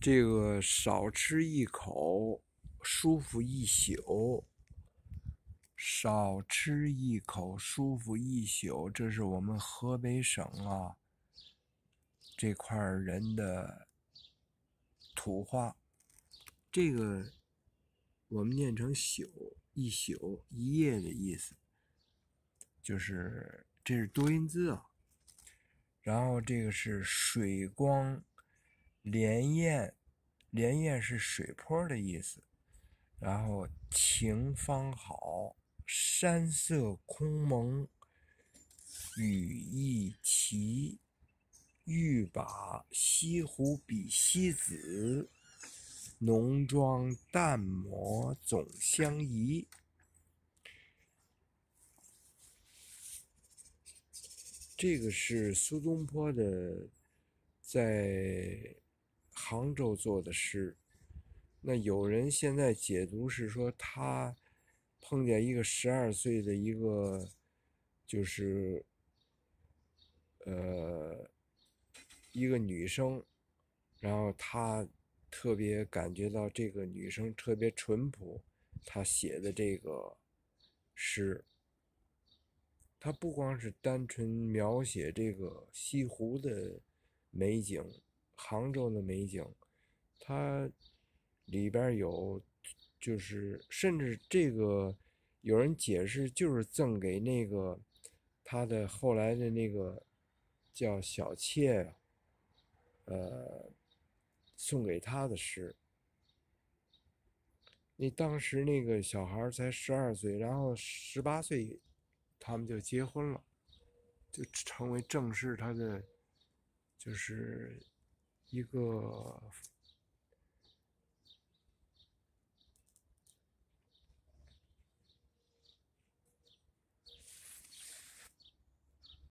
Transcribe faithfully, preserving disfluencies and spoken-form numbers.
这个少吃一口，舒服一宿。少吃一口，舒服一宿，这是我们河北省啊这块人的土话。这个我们念成宿，一宿一夜的意思，就是这是多音字啊。然后这个是水光潋滟，潋滟是水坡的意思。然后晴方好，山色空蒙，雨亦奇，欲把西湖比西子，浓妆淡抹总相宜。这个是苏东坡的在杭州做的诗。那有人现在解读是说，他碰见一个十二岁的一个，就是呃一个女生，然后他特别感觉到这个女生特别淳朴，他写的这个诗，他不光是单纯描写这个西湖的美景，杭州的美景，他里边有，就是甚至这个有人解释就是赠给那个他的后来的那个叫小妾，呃，送给他的诗。那当时那个小孩才十二岁，然后十八岁他们就结婚了，就成为正式他的就是一个